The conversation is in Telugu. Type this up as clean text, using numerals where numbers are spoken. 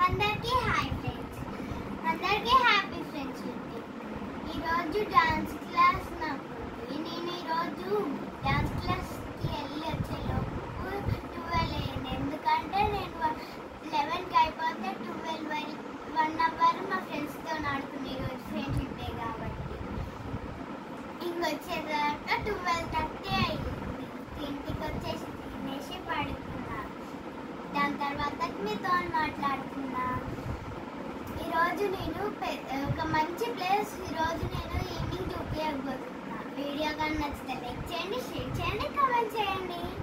అందరికీ హాయ్ ఫ్రెండ్స్, అందరికీ హ్యాపీ ఫ్రెండ్షిప్ డే. ఈరోజు డాన్స్ క్లాస్ నాకు. నేను ఈరోజు డాన్స్ క్లాస్కి వెళ్ళి వచ్చేలోపు 12 అయింది. ఎందుకంటే నేను 11కి అయిపోతే 12 వరకు 1 అవర్ మా ఫ్రెండ్స్తో ఆడుకుని ఈరోజు ఫ్రెండ్షిప్ డే కాబట్టి ఇంకొచ్చేదాకా 12:30 అయింది. ఇంటికి వచ్చేసి తినేసి పడుకున్నాను. దాని తర్వాత మీతో మాట్లాడుతున్నా. ఈరోజు నేను ఒక మంచి ప్లేస్ ఈరోజు నేను ఈవినింగ్ చూపించబోతున్నా. వీడియో కానీ నచ్చితే లైక్ చేయండి, షేర్ చేయండి, కామెంట్ చేయండి.